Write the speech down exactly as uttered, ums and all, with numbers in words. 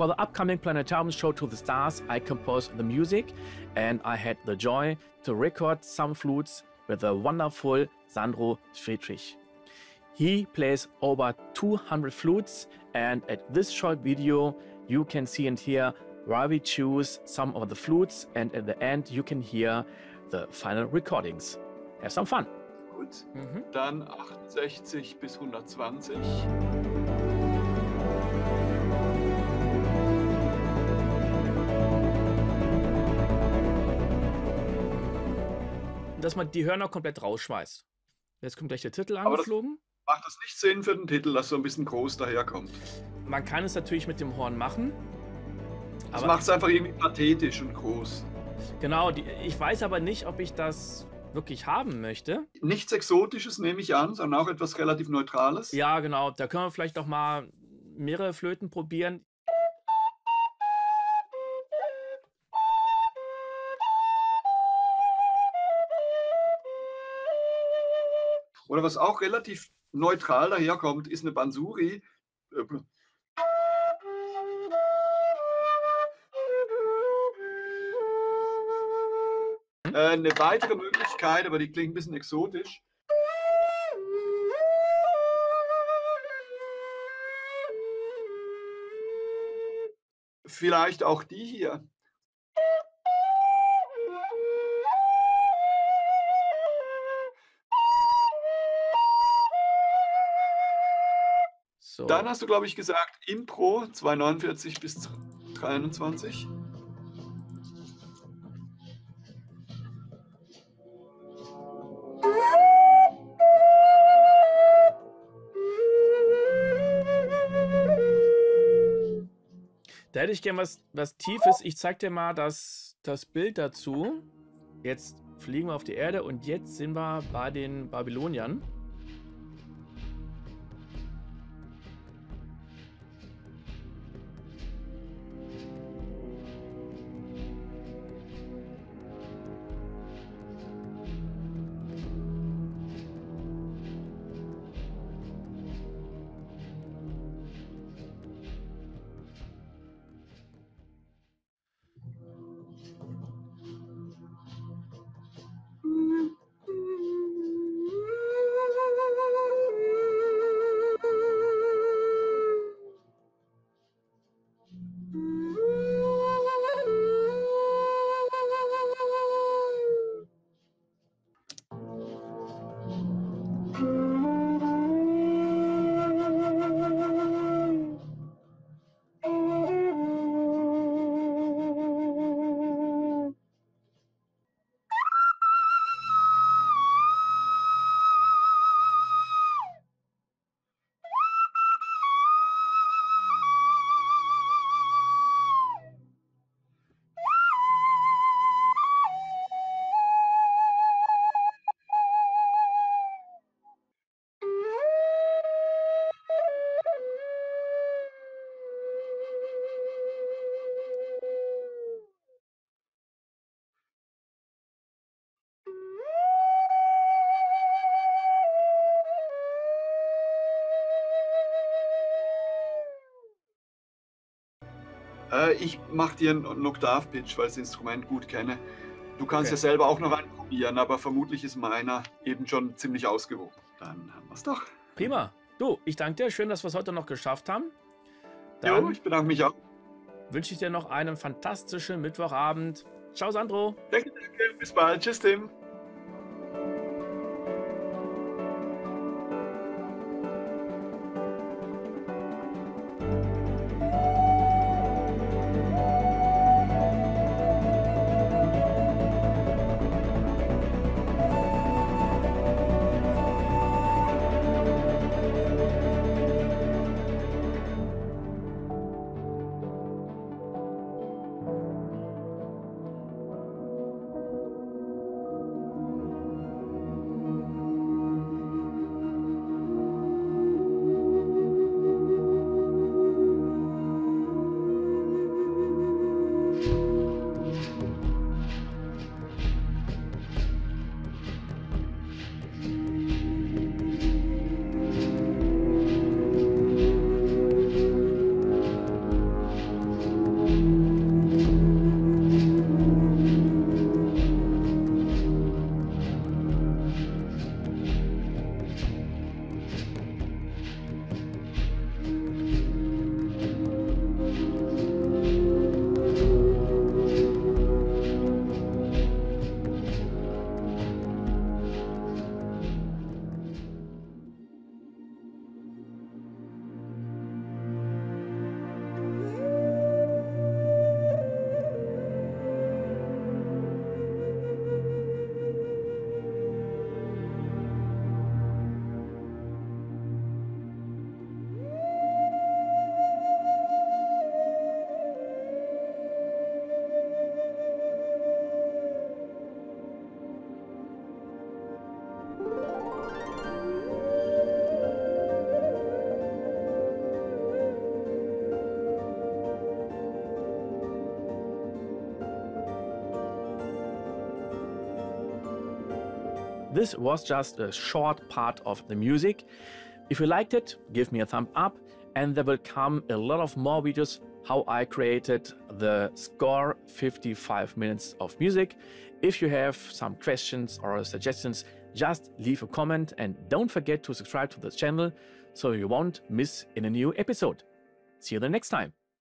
For the upcoming Planetarium Show to the Stars, I composed the music and I had the joy to record some flutes with the wonderful Sandro Friedrich. He plays over two hundred flutes, and at this short video you can see and hear why we choose some of the flutes, and at the end you can hear the final recordings. Have some fun. Gut, mhm. Dann achtundsechzig bis hundertzwanzig. Dass man die Hörner komplett rausschmeißt. Jetzt kommt gleich der Titel angeflogen. Das macht das nicht Sinn für den Titel, dass so ein bisschen groß daherkommt? Man kann es natürlich mit dem Horn machen. Das macht es einfach irgendwie pathetisch und groß. Genau, die, ich weiß aber nicht, ob ich das wirklich haben möchte. Nichts Exotisches nehme ich an, sondern auch etwas relativ Neutrales. Ja, genau. Da können wir vielleicht auch mal mehrere Flöten probieren. Oder was auch relativ neutral daherkommt, ist eine Bansuri. Äh, eine weitere Möglichkeit, aber die klingt ein bisschen exotisch. Vielleicht auch die hier. So. Dann hast du, glaube ich, gesagt, Impro zweihundertneunundvierzig bis dreiundzwanzig. Da hätte ich gern was, was Tiefes. Ich zeig dir mal das, das Bild dazu. Jetzt fliegen wir auf die Erde und jetzt sind wir bei den Babyloniern. Ich mache dir einen Oktav-Pitch, weil ich das Instrument gut kenne. Du kannst Okay. ja selber auch noch einen probieren, aber vermutlich ist meiner eben schon ziemlich ausgewogen. Dann haben wir es doch. Prima. Du, ich danke dir. Schön, dass wir es heute noch geschafft haben. Jo, ich bedanke mich auch. Wünsche ich dir noch einen fantastischen Mittwochabend. Ciao, Sandro. Danke, danke. Bis bald. Tschüss, Tim. This was just a short part of the music. If you liked it, give me a thumb up, and there will come a lot of more videos how I created the score fifty-five minutes of music. If you have some questions or suggestions, just leave a comment and don't forget to subscribe to this channel so you won't miss in a new episode. See you the next time.